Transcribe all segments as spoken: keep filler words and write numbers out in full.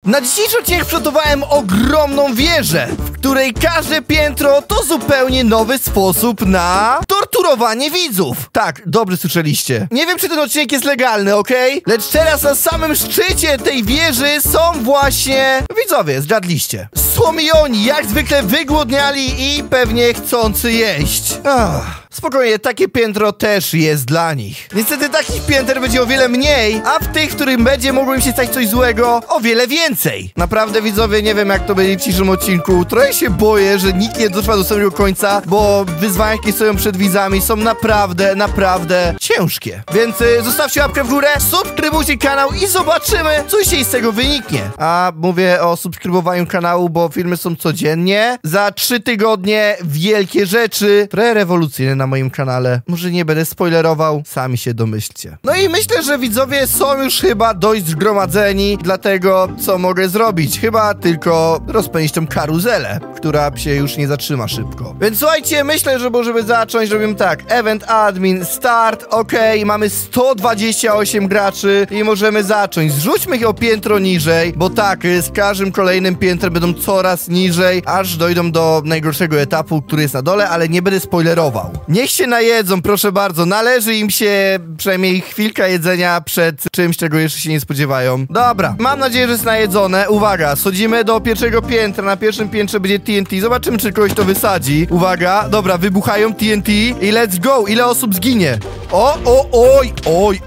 Na dzisiejszy odcinek przygotowałem ogromną wieżę, w której każde piętro to zupełnie nowy sposób na torturowanie widzów. Tak, dobrze słyszeliście. Nie wiem, czy ten odcinek jest legalny, okej? Okay? Lecz teraz na samym szczycie tej wieży są właśnie widzowie, zgadliście. Są i oni, jak zwykle wygłodniali i pewnie chcący jeść. Ach. Spokojnie, takie piętro też jest dla nich. Niestety takich pięter będzie o wiele mniej, a w tych, w którym będzie mogło im się stać coś złego, o wiele więcej. Naprawdę, widzowie, nie wiem, jak to będzie w dzisiejszym odcinku. Trochę się boję, że nikt nie dotrwa do samego końca, bo wyzwania, jakie stoją przed widzami, są naprawdę, naprawdę ciężkie. Więc y, zostawcie łapkę w górę, subskrybujcie kanał i zobaczymy, co się z tego wyniknie. A mówię o subskrybowaniu kanału, bo filmy są codziennie. Za trzy tygodnie wielkie rzeczy, trochę rewolucyjne na moim kanale. Może nie będę spoilerował, sami się domyślcie. No i myślę, że widzowie są już chyba dość zgromadzeni dla tego, co mogę zrobić. Chyba tylko rozpędzić tą karuzelę, która się już nie zatrzyma szybko. Więc słuchajcie, myślę, że możemy zacząć. Robimy tak, event admin, start, ok, mamy sto dwadzieścia osiem graczy i możemy zacząć. Zrzućmy ich o piętro niżej, bo tak, z każdym kolejnym piętrem będą coraz niżej, aż dojdą do najgorszego etapu, który jest na dole, ale nie będę spoilerował. Niech się najedzą, proszę bardzo. Należy im się przynajmniej chwilka jedzenia przed czymś, czego jeszcze się nie spodziewają. Dobra, mam nadzieję, że jest najedzone. Uwaga, schodzimy do pierwszego piętra. Na pierwszym piętrze będzie T N T. Zobaczymy, czy kogoś to wysadzi. Uwaga, dobra, wybuchają T N T i let's go. Ile osób zginie? O, o, oj, oj,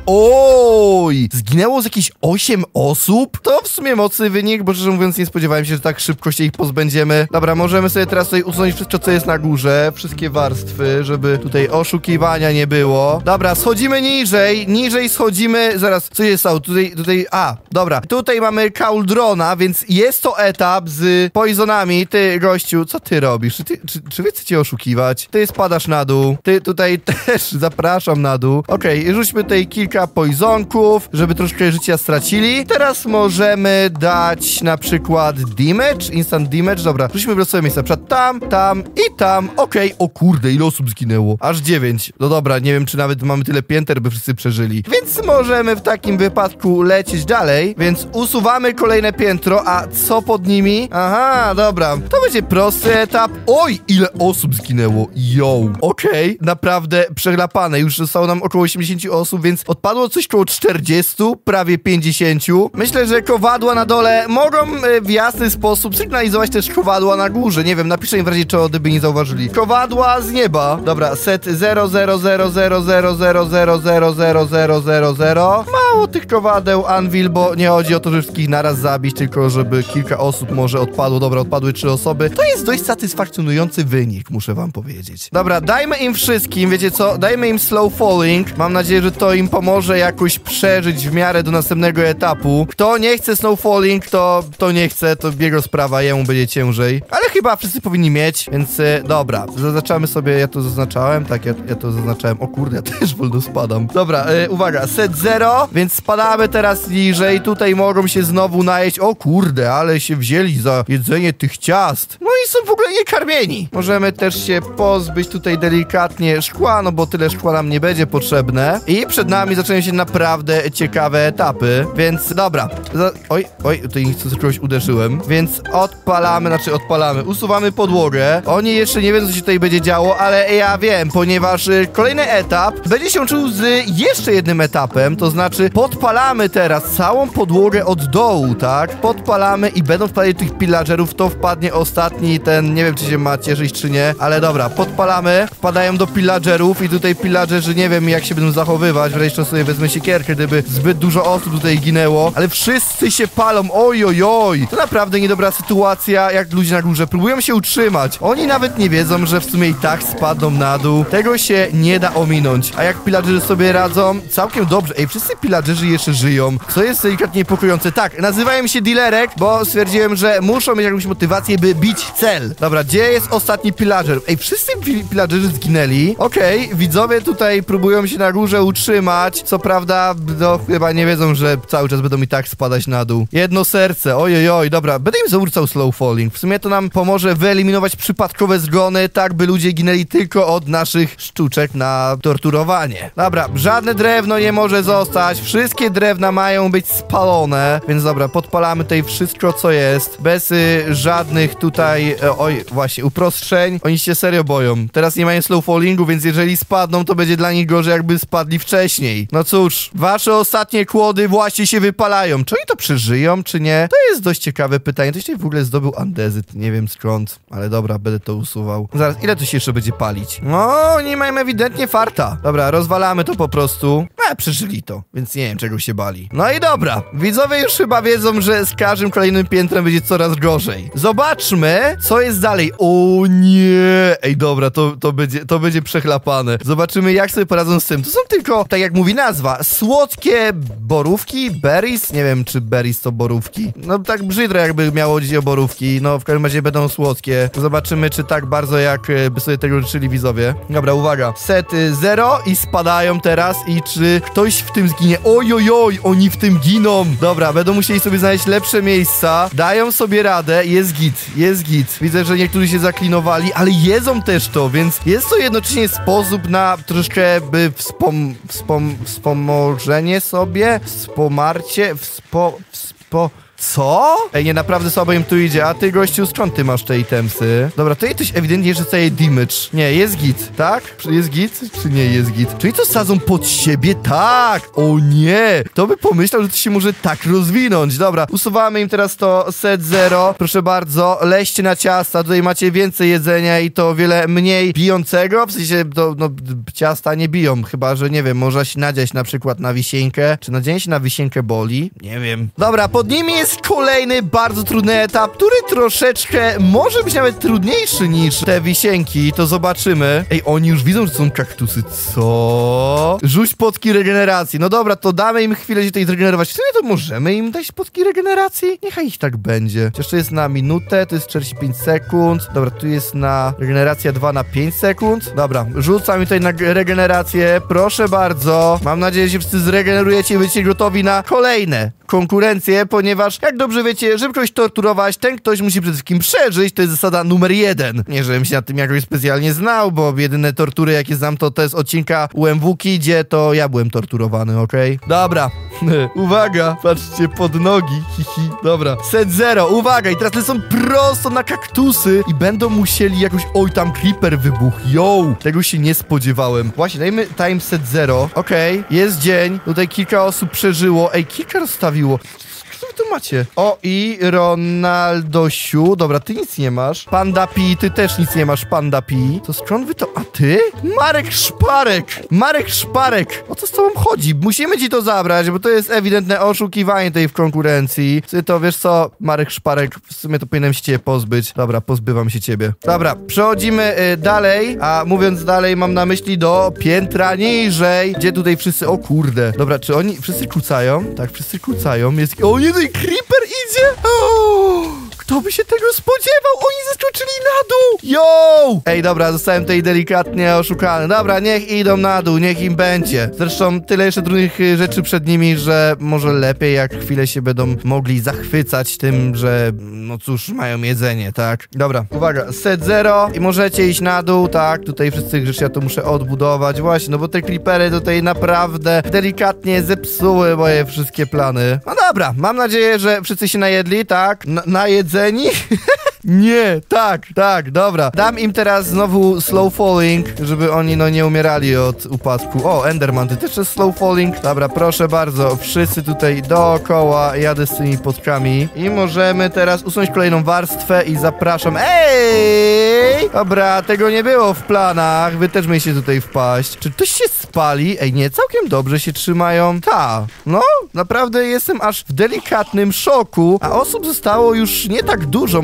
oj. Zginęło z jakieś osiem osób? To w sumie mocny wynik, bo szczerze mówiąc nie spodziewałem się, że tak szybko się ich pozbędziemy. Dobra, możemy sobie teraz tutaj usunąć wszystko, co jest na górze. Wszystkie warstwy, żeby tutaj oszukiwania nie było. Dobra, schodzimy niżej, niżej schodzimy, zaraz, co jest stało? Tutaj, tutaj, a, dobra, tutaj mamy Cauldrona, więc jest to etap z poisonami. Ty, gościu, co ty robisz? Czy, ty, czy, czy wy chcecie oszukiwać? Ty spadasz na dół, ty tutaj też zapraszam na dół. Okej, okay, rzućmy tutaj kilka poisonków, żeby troszkę życia stracili. Teraz możemy dać na przykład damage, instant damage, dobra, rzućmy w losowe miejsca, na przykład tam, tam i tam, okej, okay. O kurde, ile osób zginęło? Aż dziewięć. No dobra, nie wiem, czy nawet mamy tyle pięter, by wszyscy przeżyli. Więc możemy w takim wypadku lecieć dalej. Więc usuwamy kolejne piętro, a co pod nimi? Aha, dobra. To będzie prosty etap. Oj, ile osób zginęło. Yo. Okej, okay. Naprawdę przechlapane. Już zostało nam około osiemdziesiąt osób, więc odpadło coś koło czterdziestu, prawie pięćdziesięciu. Myślę, że kowadła na dole mogą w jasny sposób sygnalizować też kowadła na górze. Nie wiem, napiszę im w razie czego, gdyby nie zauważyli. Kowadła z nieba. Dobra, set zero zero zero zero zero zero zero zero zero zero zero zero. Mało tych kowadeł, Anvil, bo nie chodzi o to, żeby wszystkich naraz zabić, tylko żeby kilka osób może odpadło. Dobra, odpadły trzy osoby. To jest dość satysfakcjonujący wynik, muszę wam powiedzieć. Dobra, dajmy im wszystkim, wiecie co? Dajmy im slow falling. Mam nadzieję, że to im pomoże jakoś przeżyć w miarę do następnego etapu. Kto nie chce slow falling, to, to nie chce, to jego sprawa, jemu będzie ciężej. Ale chyba wszyscy powinni mieć, więc e, dobra. Zaznaczamy sobie, ja to zaznaczałem, tak, ja, ja to zaznaczałem. O kurde, ja też wolno spadam. Dobra, e, uwaga, set zero, więc spadamy teraz niżej. Tutaj mogą się znowu najeść. O kurde, ale się wzięli za jedzenie tych ciast. No i są w ogóle niekarmieni. Możemy też się pozbyć tutaj delikatnie szkła, no bo tyle szkła nam nie będzie potrzebne. I przed nami zaczynają się naprawdę ciekawe etapy, więc dobra. Za oj, oj, tutaj coś kogoś uderzyłem. Więc odpalamy, znaczy odpalamy, usuwamy podłogę. Oni jeszcze nie wiedzą, co się tutaj będzie działo, ale ja wiem, ponieważ y, kolejny etap będzie się łączył z jeszcze jednym etapem, to znaczy podpalamy teraz całą podłogę od dołu, tak? Podpalamy i będą wpadać tych pillagerów, to wpadnie ostatni ten, nie wiem, czy się ma cieszyć, czy nie, ale dobra, podpalamy, wpadają do pillagerów i tutaj pillagerzy nie wiem, jak się będą zachowywać, wreszcie sobie wezmę siekierkę, gdyby zbyt dużo osób tutaj ginęło, ale wszyscy się palą, oj, oj, oj. To naprawdę niedobra sytuacja, jak ludzie na górze próbują się utrzymać. Oni nawet nie wiedzą, że w sumie i tak spadną na dół. Tego się nie da ominąć. A jak pillagerzy sobie radzą? Całkiem dobrze. Ej, wszyscy pillagerzy jeszcze żyją, co jest delikatnie niepokojące. Tak, nazywają się dealerek, bo stwierdziłem, że muszą mieć jakąś motywację, by bić cel. Dobra, gdzie jest ostatni pillager? Ej, wszyscy pillagerzy zginęli. Okej, okay, widzowie tutaj próbują próbują się na górze utrzymać. Co prawda, no chyba nie wiedzą, że cały czas będą i tak spadać na dół. Jedno serce, ojojoj, dobra, będę im zawrócał slow falling. W sumie to nam pomoże wyeliminować przypadkowe zgony, tak by ludzie ginęli tylko od naszych sztuczek na torturowanie. Dobra, żadne drewno nie może zostać, wszystkie drewna mają być spalone, więc dobra, podpalamy tutaj wszystko, co jest, bez y, żadnych tutaj, e, oj, właśnie, uproszczeń. Oni się serio boją. Teraz nie mają slow fallingu, więc jeżeli spadną, to będzie dla nich gorzej, jakby spadli wcześniej. No cóż, wasze ostatnie kłody właśnie się wypalają. Czy oni to przeżyją, czy nie? To jest dość ciekawe pytanie. Ktoś tutaj w ogóle zdobył andezyt, nie wiem skąd, ale dobra, będę to usuwał. Zaraz, ile to się jeszcze będzie palić? No, nie mają ewidentnie farta. Dobra, rozwalamy to po prostu. A, przeżyli to, więc nie wiem, czego się bali. No i dobra, widzowie już chyba wiedzą, że z każdym kolejnym piętrem będzie coraz gorzej. Zobaczmy, co jest dalej. O nie! Ej, dobra, to, to, będzie, to będzie przechlapane. Zobaczymy, jak sobie poradzą z tym. To są tylko, tak jak mówi nazwa, słodkie borówki, berries? Nie wiem, czy berries to borówki. No tak brzydro, jakby miało chodzić o borówki. No, w każdym razie będą słodkie. Zobaczymy, czy tak bardzo, jak by sobie tego życzyli widzowie. Dobra, uwaga. Set zero i spadają teraz i czy ktoś w tym zginie? Ojojoj, oni w tym giną. Dobra, będą musieli sobie znaleźć lepsze miejsca. Dają sobie radę. Jest git, jest git. Widzę, że niektórzy się zaklinowali, ale jedzą też to, więc jest to jednocześnie sposób na troszkę by wspom... wspom... wspomożenie sobie? Wspomarcie? Wspo... wspo... Co? Ej, nie, naprawdę słabo im tu idzie. A ty, gościu, skąd ty masz te itemsy? Dobra, to jej coś ewidentnie rzucaje damage. Nie, jest git, tak? Jest git? Czy nie jest git? Czyli to sadzą pod siebie? Tak! O nie! Kto by pomyślał, że to się może tak rozwinąć? Dobra, usuwamy im teraz to set zero. Proszę bardzo, leźcie na ciasta. Tutaj macie więcej jedzenia i to wiele mniej bijącego. W sensie, to, no, ciasta nie biją. Chyba, że nie wiem, można się nadziać na przykład na wisienkę. Czy nadzienie się na wisienkę boli? Nie wiem. Dobra, pod nimi jest kolejny bardzo trudny etap, który troszeczkę może być nawet trudniejszy niż te wisienki, to zobaczymy. Ej, oni już widzą, że są kaktusy. Co? Rzuć potki regeneracji. No dobra, to damy im chwilę się tutaj zregenerować. W sumie to możemy im dać potki regeneracji? Niechaj ich tak będzie. Chociaż to jest na minutę, to jest czterdzieści pięć sekund. Dobra, tu jest na regeneracja dwa na pięć sekund. Dobra, rzucam mi tutaj na regenerację. Proszę bardzo. Mam nadzieję, że się wszyscy zregenerujecie i będziecie gotowi na kolejne konkurencje, ponieważ jak dobrze wiecie, żeby kogoś torturować, ten ktoś musi przede wszystkim przeżyć, to jest zasada numer jeden. Nie, żebym się nad tym jakoś specjalnie znał, bo jedyne tortury, jakie znam, to te z odcinka U M W, gdzie to ja byłem torturowany, okej? Okay? Dobra. Uwaga, patrzcie, pod nogi, hihi. Dobra, set zero, uwaga, i teraz lecą prosto na kaktusy i będą musieli jakoś... Oj, tam creeper wybuchł, yo! Tego się nie spodziewałem. Właśnie, dajmy time set zero, okej, okay. Jest dzień, tutaj kilka osób przeżyło, ej, kilka rozstawiło. Co wy tu macie? O, i Ronaldosiu. Dobra, ty nic nie masz. Panda Pi, ty też nic nie masz, Panda Pi. To skąd wy to... A ty? Marek Szparek! Marek Szparek! O co z tobą chodzi? Musimy ci to zabrać, bo to jest ewidentne oszukiwanie tej w konkurencji. Ty to, wiesz co, Marek Szparek, w sumie to powinienem się ciebie pozbyć. Dobra, pozbywam się ciebie. Dobra, przechodzimy y, dalej, a mówiąc dalej, mam na myśli do piętra niżej, gdzie tutaj wszyscy... O kurde. Dobra, czy oni wszyscy kucają? Tak, wszyscy kucają. Jest... O nie, tutaj creeper idzie! O, kto by się tego spodziewał? Oni zeskoczyli na dół! Yo! Ej, dobra, zostałem tutaj delikatnie oszukany. Dobra, niech idą na dół, niech im będzie. Zresztą tyle jeszcze trudnych rzeczy przed nimi, że może lepiej, jak chwilę się będą mogli zachwycać tym, że no cóż, mają jedzenie, tak? Dobra, uwaga, set zero i możecie iść na dół, tak? Tutaj wszyscy rzeczy ja to muszę odbudować, właśnie, no bo te creepery tutaj naprawdę delikatnie zepsuły moje wszystkie plany. No dobra, mam nadzieję, że wszyscy się najedli, tak? N najedzeni? Nie, tak, tak, dobra. Dam im teraz znowu slow falling, żeby oni no nie umierali od upadku. O, Enderman, ty też jest slow falling? Dobra, proszę bardzo, wszyscy tutaj dookoła, jadę z tymi podkami i możemy teraz usunąć kolejną warstwę i zapraszam. Ej! Dobra, tego nie było w planach, wy też mieliście tutaj wpaść. Czy ktoś się spali? Ej, nie, całkiem dobrze się trzymają. Ta, no, naprawdę jestem aż w delikatnym szoku, a osób zostało już nie tak dużo, może to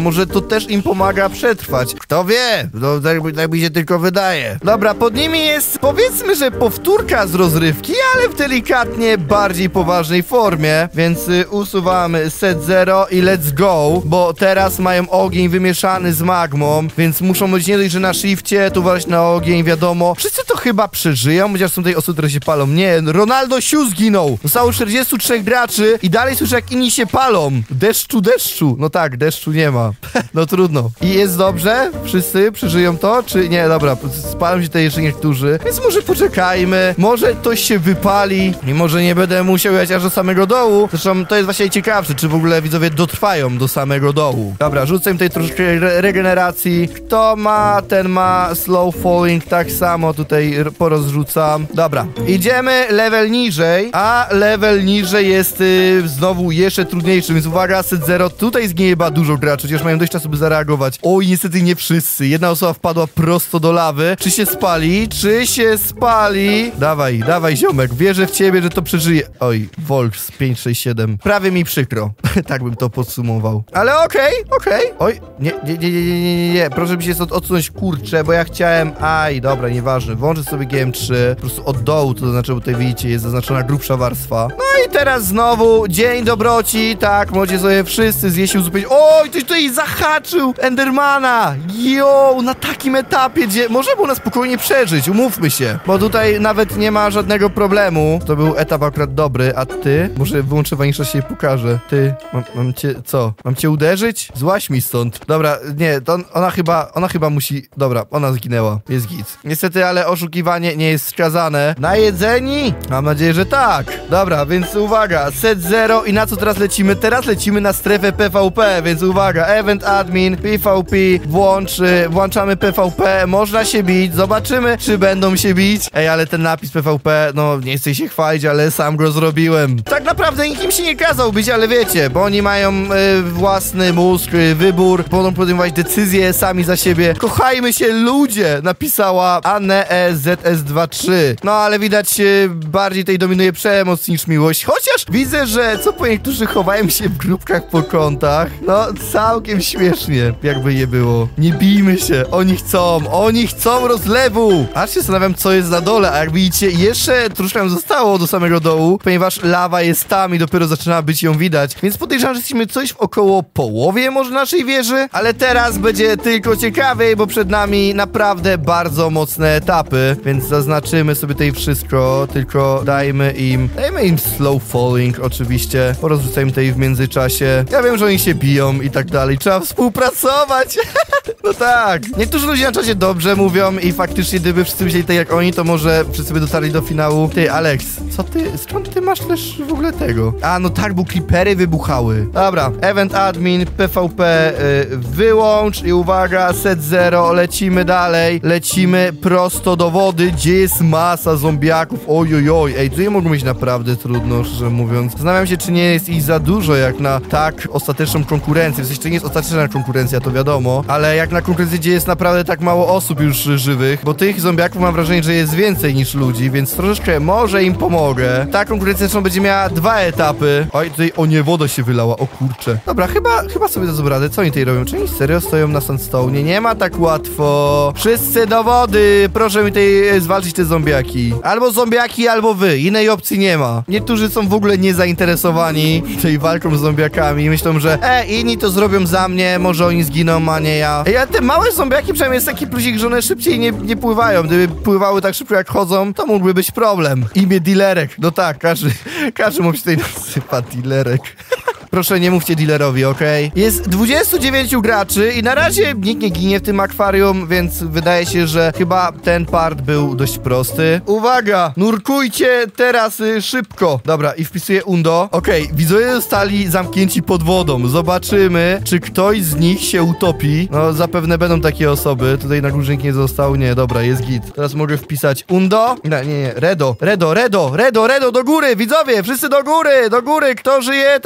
też im pomaga przetrwać. Kto wie? No, tak, tak mi się tylko wydaje. Dobra, pod nimi jest, powiedzmy, że powtórka z rozrywki, ale w delikatnie bardziej poważnej formie, więc y, usuwamy set zero i let's go, bo teraz mają ogień wymieszany z magmą, więc muszą być nie dość, że na shifcie, tu walać na ogień, wiadomo. Wszyscy to chyba przeżyją, chociaż są tutaj osoby, które się palą. Nie, Ronaldo Siu zginął. Zostało czterdziestu trzech graczy i dalej słyszę, jak inni się palą. Deszczu, deszczu. No tak, deszczu nie ma. No trudno. I jest dobrze? Wszyscy przeżyją to? Czy nie? Dobra, spalą się tutaj jeszcze niektórzy, więc może poczekajmy. Może ktoś się wypali, mimo że nie będę musiał jechać aż do samego dołu. Zresztą to jest właśnie ciekawsze, czy w ogóle widzowie dotrwają do samego dołu. Dobra, rzucę im tutaj troszkę re regeneracji. Kto ma, ten ma slow falling, tak samo tutaj porozrzucam. Dobra, idziemy level niżej, a level niżej jest y, znowu jeszcze trudniejszy, więc uwaga, set zero. Tutaj zginie chyba dużo graczy, chociaż mają dość czasu, by zareagować. Oj, niestety nie wszyscy. Jedna osoba wpadła prosto do lawy. Czy się spali? Czy się spali? Dawaj, dawaj ziomek, wierzę w ciebie, że to przeżyje. Oj, Volks pięć sześć siedem. Prawie mi przykro. Tak bym to podsumował. Ale okej, okay, okej. Okay. Oj, nie, nie, nie, nie, nie, nie, nie. Proszę mi się stąd odsunąć, kurczę, bo ja chciałem... Aj, dobra, nieważne. Włączę sobie G M trzy. Po prostu od dołu, to znaczy, bo tutaj widzicie, jest zaznaczona grubsza warstwa. No i teraz znowu dzień dobroci. Tak, możecie sobie wszyscy zjeść i uzupełnić. Oj, ktoś tutaj zahaczył Endermana. Jo, na takim etapie, gdzie może było na spokojnie przeżyć, umówmy się. Bo tutaj nawet nie ma żadnego problemu. To był etap akurat dobry, a ty? Może wyłączę wanisza, się pokaże. Ty, mam, mam cię, co? Mam cię uderzyć? Złaź mi stąd. Dobra, nie, to ona chyba, ona chyba musi, dobra, ona zginęła. Jest git. Niestety, ale oszukiwanie nie jest wskazane. Najedzeni? Mam nadzieję, że tak. Dobra, więc uwaga, set zero i na co teraz lecimy? Teraz lecimy na strefę P V P, więc uwaga, event admin, P V P, włącz, włączamy P V P, można się bić, zobaczymy, czy będą się bić. Ej, ale ten napis P V P, no nie chcę się chwalić, ale sam go zrobiłem. Tak naprawdę nikim się nie kazał być, ale wiecie, bo oni mają y, własny mózg, y, wybór, będą podejmować decyzje sami za siebie. Kochajmy się ludzie, napisała Anne E Z S dwa trzy. No ale widać, y, bardziej tutaj dominuje przemoc niż miłość, chociaż widzę, że co po niektórzy chowają się w grupkach po kątach. No całkiem śmiesznie, jakby je było. Nie bijmy się, oni chcą, oni chcą rozlewu. Aż się zastanawiam, co jest na dole, a jak widzicie, jeszcze troszkę nam zostało do samego dołu, ponieważ lawa jest tam i dopiero zaczyna być ją widać, więc podejrzewam, że jesteśmy coś w około połowie może naszej wieży, ale teraz będzie tylko ciekawiej, bo przed nami naprawdę bardzo mocne etapy, więc zaznaczymy sobie tutaj wszystko, tylko dajmy im, dajmy im slow falling oczywiście, porozrzucajmy tutaj w międzyczasie. Ja wiem, że oni się biją i tak dalej, trzeba współpracować. No tak. Niektórzy ludzie na czasie dobrze mówią i faktycznie gdyby wszyscy myśleli tak jak oni, to może wszyscy by dotarli do finału. Ty, Alex, co ty, skąd ty masz też w ogóle tego? A, no tak, bo creepery wybuchały. Dobra, event admin, P V P y, wyłącz i uwaga, set zero, lecimy dalej, lecimy prosto do wody, gdzie jest masa zombiaków, ojojoj, ej, tutaj mogą mieć naprawdę trudno, szczerze mówiąc. Zastanawiam się, czy nie jest ich za dużo, jak na tak ostateczną konkurencję, w sensie to nie jest ostateczna konkurencja, to wiadomo, ale jak na konkurencji, gdzie jest naprawdę tak mało osób już żywych, bo tych zombiaków mam wrażenie, że jest więcej niż ludzi, więc troszeczkę może im pomogę. Ta konkurencja zresztą będzie miała dwa etapy. Oj, tutaj, o nie, woda się wylała, o kurczę. Dobra, chyba, chyba sobie to radę. Co oni tutaj robią? Czy oni serio stoją na sandstone? Nie ma tak łatwo. Wszyscy do wody! Proszę mi tutaj zwalczyć te zombiaki. Albo zombiaki, albo wy. Innej opcji nie ma. Niektórzy są w ogóle niezainteresowani tej walką z zombiakami. Myślą, że e, inni to zrobią za mnie, może oni zginą, a nie ja. Ej, a te małe zombiaki przynajmniej jest taki plusik, że one szybciej nie, nie pływają. Gdyby pływały tak szybko jak chodzą, to mógłby być problem. Imię dealerek. No tak, każdy, każdy mu się tutaj nasypa dealerek. Proszę, nie mówcie dealerowi, okej? Okay? Jest dwudziestu dziewięciu graczy i na razie nikt nie ginie w tym akwarium, więc wydaje się, że chyba ten part był dość prosty. Uwaga! Nurkujcie teraz y, szybko. Dobra, i wpisuję undo. Okej, okay, widzowie zostali zamknięci pod wodą. Zobaczymy, czy ktoś z nich się utopi. No, zapewne będą takie osoby. Tutaj na górze nikt nie został. Nie, dobra, jest git. Teraz mogę wpisać undo. Nie, nie, nie. Redo, redo, redo, redo, redo, do góry, widzowie! Wszyscy do góry, do góry! Kto żyje, ten wypływa.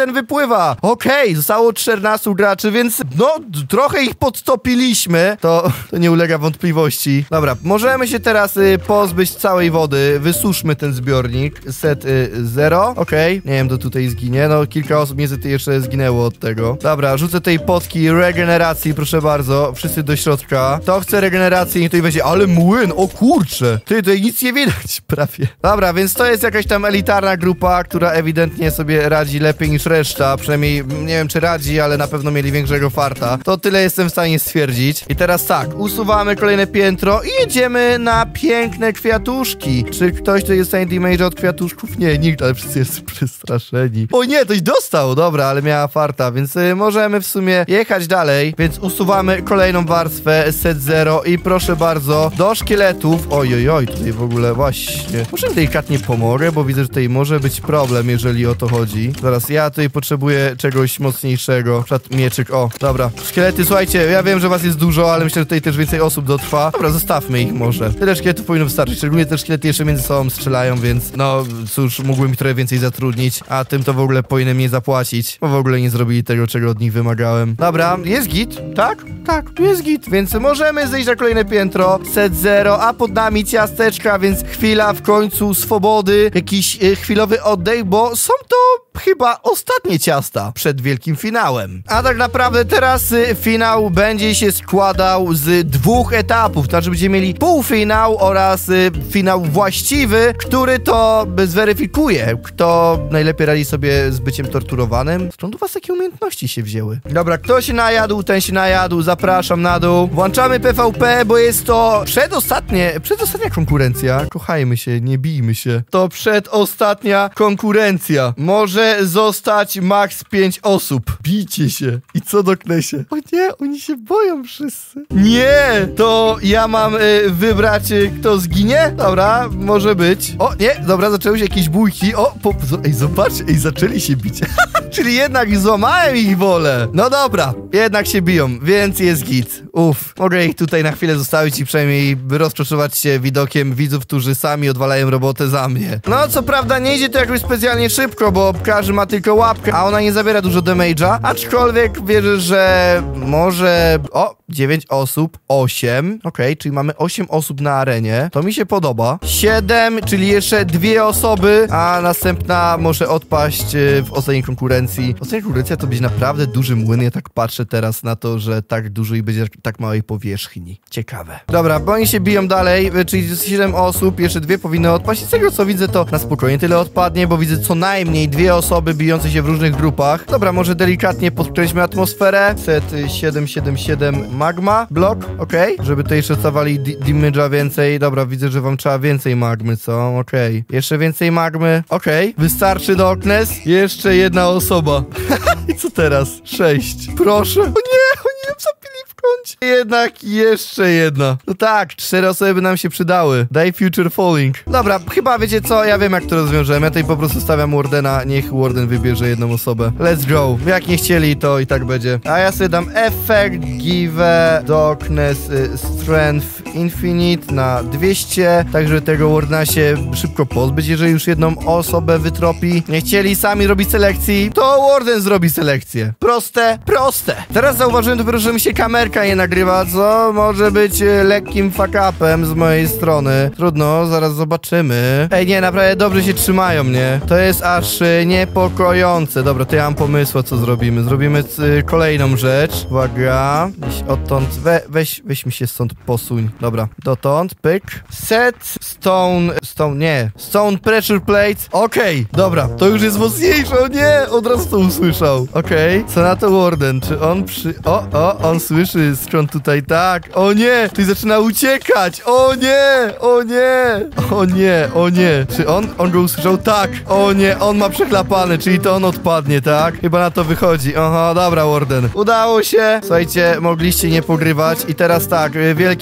wygrywa. Okej, okay, zostało czternastu graczy, więc no, trochę ich podtopiliśmy. To, to nie ulega wątpliwości. Dobra, możemy się teraz y, pozbyć całej wody. Wysuszmy ten zbiornik. Set y, zero. Okej, okay. Nie wiem, to tutaj zginie. No, kilka osób niestety jeszcze zginęło od tego. Dobra, rzucę tej potki regeneracji, proszę bardzo. Wszyscy do środka. To chce regeneracji i tutaj będzie, ale młyn, o kurczę. Ty, tutaj nic nie widać prawie. Dobra, więc to jest jakaś tam elitarna grupa, która ewidentnie sobie radzi lepiej niż reszta. Przynajmniej, nie wiem czy radzi, ale na pewno mieli większego farta. To tyle jestem w stanie stwierdzić. I teraz tak, usuwamy kolejne piętro i jedziemy na piękne kwiatuszki. Czy ktoś tu jest w stanie damage od kwiatuszków? Nie, nikt, ale wszyscy jest przestraszeni. O nie, ktoś dostał, dobra, ale miała farta, więc y, możemy w sumie jechać dalej, więc usuwamy kolejną warstwę, set zero i proszę bardzo, do szkieletów. Oj, oj, oj, tutaj w ogóle właśnie. Może delikatnie pomogę, bo widzę, że tutaj może być problem, jeżeli o to chodzi. Zaraz, ja tutaj potrzebuję czegoś mocniejszego. Na przykład mieczyk, o, dobra. Szkielety, słuchajcie, ja wiem, że was jest dużo, ale myślę, że tutaj też więcej osób dotrwa. Dobra, zostawmy ich może. Tyle szkieletów powinno wystarczyć, szczególnie te szkielety jeszcze między sobą strzelają, więc no, cóż, mógłbym ich trochę więcej zatrudnić, a tym to w ogóle powinienem nie zapłacić, bo w ogóle nie zrobili tego, czego od nich wymagałem. Dobra, jest git, tak? Tak, tu jest git, więc możemy zejść na kolejne piętro, set zero, a pod nami ciasteczka, więc chwila w końcu swobody, jakiś e, chwilowy oddech, bo są to chyba ostatnie ciasta przed wielkim finałem. A tak naprawdę teraz y, finał będzie się składał z dwóch etapów, to znaczy będziemy mieli półfinał oraz y, finał właściwy, który to zweryfikuje, kto najlepiej radzi sobie z byciem torturowanym. Skąd u was takie umiejętności się wzięły? Dobra, kto się najadł, ten się najadł, zapraszam na dół. Włączamy P V P, bo jest to przedostatnie, przedostatnia konkurencja. Kochajmy się, nie bijmy się. To przedostatnia konkurencja. Może zostać maks pięć osób. Bijcie się. I co doknę się? O nie, oni się boją wszyscy. Nie, to ja mam y, wybrać, y, kto zginie? Dobra, może być. O nie, dobra, zaczęły się jakieś bójki. O, po, ej, zobaczcie, ej, zaczęli się bić. Czyli jednak złamałem ich wolę. No dobra, jednak się biją, więc jest git. Uff, mogę ich tutaj na chwilę zostawić i przynajmniej rozproszywać się widokiem widzów, którzy sami odwalają robotę za mnie. No, co prawda nie idzie to jakoś specjalnie szybko, bo każdy ma tylko łapkę, a ona nie zabiera dużo damage'a, aczkolwiek wierzę, że może... O, dziewięć osób, osiem. Okej, okay, czyli mamy osiem osób na arenie. To mi się podoba. siedem, czyli jeszcze dwie osoby, a następna może odpaść w ostatniej konkurencji. Ostatnia konkurencja to będzie naprawdę duży młyn. Ja tak patrzę teraz na to, że tak dużo i będzie tak małej powierzchni. Ciekawe. Dobra, bo oni się biją dalej, czyli siedem osób, jeszcze dwie powinny odpaść. I z tego co widzę, to na spokojnie tyle odpadnie, bo widzę co najmniej dwie osoby bijące się w różnych grupach. Dobra, może delikatnie podkręćmy atmosferę. Set siedem siedem siedem magma blok, okej, okay. Żeby tutaj jeszcze stawali damage'a więcej. Dobra, widzę, że wam trzeba więcej magmy, co? Okej. Okay. Jeszcze więcej magmy, okej. Okay. Wystarczy Darkness. Jeszcze jedna osoba. I co teraz? Sześć. Proszę. O nie, oni nam zapili w kącie. Jednak jeszcze jedna. No tak, cztery osoby by nam się przydały. Daj Future Falling. Dobra, chyba wiecie co? Ja wiem, jak to rozwiążemy. Ja tutaj po prostu stawiam Wardena. Niech Warden wybierze jedną osobę. Let's go. Jak nie chcieli, to i tak będzie. A ja sobie dam Effect, Give, Darkness, y, Strength, Infinite na dwieście. Tak, żeby tego Wardena się szybko pozbyć, jeżeli już jedną osobę wytropi. Nie chcieli sami robić selekcji, to Warden zrobi selekcję. Proste, proste. Teraz zauważyłem dopiero, że mi się kamerka nie nagrywa, co może być y, lekkim fuck-upem z mojej strony. Trudno, zaraz zobaczymy. Ej, nie, naprawdę dobrze się trzymają, nie? To jest aż y, niepokojące. Dobra, to ja mam pomysł, co zrobimy. Zrobimy y, kolejną rzecz. Uwaga. Gdzieś odtąd. We, weź, weź mi się stąd posuń. Dobra, dotąd, pyk. Set, stone, stone, nie. Stone pressure plate. Okej, okay, dobra, to już jest mocniejsze, o nie! Od razu to usłyszał. Okej, okay. Co na to Warden? Czy on przy... O, o, on słyszy skąd tutaj, tak. O nie, tutaj zaczyna uciekać. O nie, o nie, o nie, o nie. Czy on, on go usłyszał? Tak. O nie, on ma przechlapane, czyli to on odpadnie, tak? Chyba na to wychodzi. Aha, dobra, Warden. Udało się. Słuchajcie, mogliście nie pogrywać i teraz tak, wielki finał.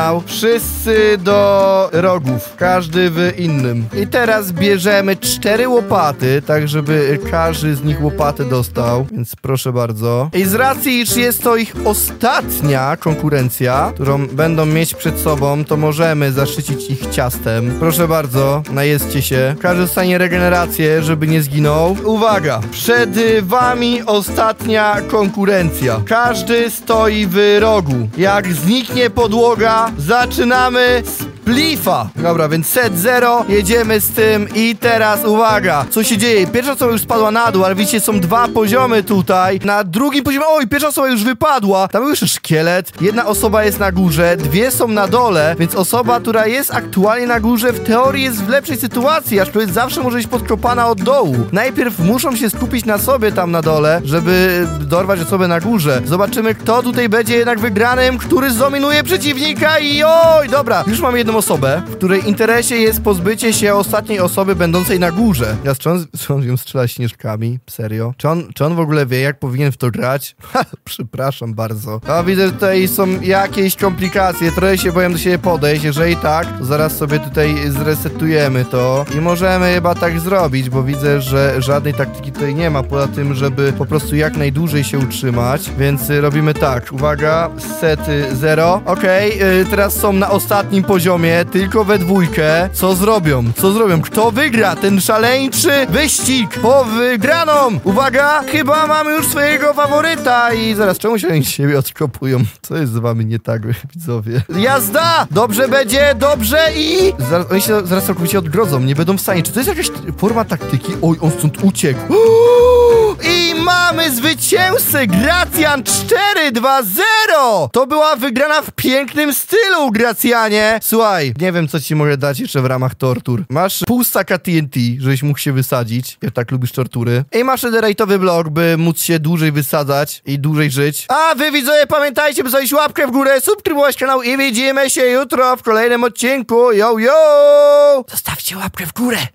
kanał. Wszyscy do rogów, każdy w innym. I teraz bierzemy cztery łopaty, tak żeby każdy z nich łopatę dostał, więc proszę bardzo. I z racji, iż jest to ich ostatnia konkurencja, którą będą mieć przed sobą, to możemy zaszczycić ich ciastem. Proszę bardzo, najedźcie się. Każdy dostanie regenerację, żeby nie zginął. Uwaga, przed wami ostatnia konkurencja. Każdy stoi w rogu. Jak zniknie podłoga, zaczynamy splifa. Dobra, więc set zero, jedziemy z tym i teraz uwaga, co się dzieje? Pierwsza osoba już spadła na dół, ale widzicie, są dwa poziomy tutaj. Na drugim poziomie, oj, pierwsza osoba już wypadła. Tam był jeszcze szkielet. Jedna osoba jest na górze, dwie są na dole, więc osoba, która jest aktualnie na górze, w teorii jest w lepszej sytuacji, aczkolwiek zawsze może być podkopana od dołu. Najpierw muszą się skupić na sobie tam na dole, żeby dorwać osobę na górze. Zobaczymy, kto tutaj będzie jednak wygranym, który zdominuje przeciwnika i oj, dobra, już mam jedną osobę, w której interesie jest pozbycie się ostatniej osoby będącej na górze. Ja czy on, czy on ją strzela śnieżkami? Serio? Czy on, czy on w ogóle wie, jak powinien w to grać? Ha, przepraszam bardzo. A widzę, że tutaj są jakieś komplikacje, trochę się boję do siebie podejść. Jeżeli tak, to zaraz sobie tutaj zresetujemy to i możemy chyba tak zrobić, bo widzę, że żadnej taktyki tutaj nie ma, poza tym, żeby po prostu jak najdłużej się utrzymać, więc y, robimy tak. Uwaga, set zero. Okej, okay, y, teraz są na ostatnim poziomie, tylko we dwójkę. Co zrobią? Co zrobią? Kto wygra ten szaleńczy wyścig po wygraną? Uwaga, chyba mamy już swojego faworyta i zaraz, czemu się oni siebie odkopują? Co jest z wami nie tak, widzowie? Jazda! Dobrze będzie, dobrze i... Zaraz, oni się zaraz całkowicie odgrodzą, nie będą w stanie. Czy to jest jakaś forma taktyki? Oj, on stąd uciekł. I mamy zwycięzcę! Gracjan cztery dwa zero! To była wygrana w pięknym stylu, Gracjanie. Słuchaj, nie wiem, co ci mogę dać jeszcze w ramach tortur. Masz pół staka T N T, żebyś mógł się wysadzić, jak tak lubisz tortury. I masz netherite'owy blok, by móc się dłużej wysadzać i dłużej żyć. A wy, widzowie, pamiętajcie, by zostawić łapkę w górę, subskrybować kanał i widzimy się jutro w kolejnym odcinku. Yo, yo! Zostawcie łapkę w górę!